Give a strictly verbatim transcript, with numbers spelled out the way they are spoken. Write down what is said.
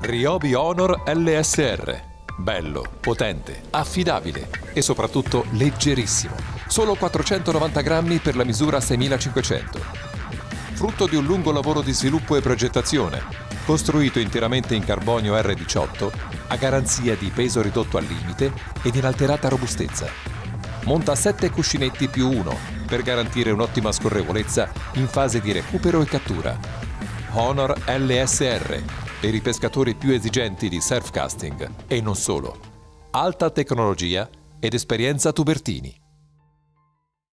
Ryobi Honor L S R. Bello, potente, affidabile e soprattutto leggerissimo. Solo quattrocentonovanta grammi per la misura seimilacinquecento. Frutto di un lungo lavoro di sviluppo e progettazione, costruito interamente in carbonio R diciotto, a garanzia di peso ridotto al limite ed inalterata robustezza. Monta sette cuscinetti più uno per garantire un'ottima scorrevolezza in fase di recupero e cattura. Honor L S R, per i pescatori più esigenti di surfcasting e non solo. Alta tecnologia ed esperienza Tubertini.